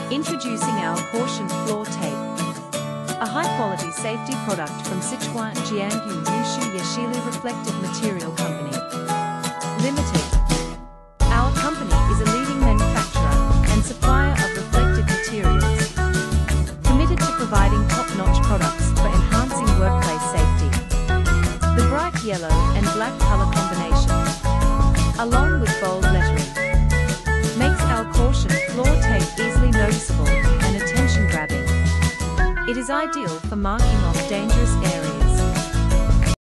Introducing our Caution Floor Tape, a high-quality safety product from Sichuan, Jiangyou, Yushu, Yeshili Reflective Material Company Limited. Our company is a leading manufacturer and supplier of reflective materials, committed to providing top-notch products for enhancing workplace safety. The bright yellow and black color combination, along with bold lettering, makes our Caution Floor Tape easily noticeable and attention-grabbing. It is ideal for marking off dangerous areas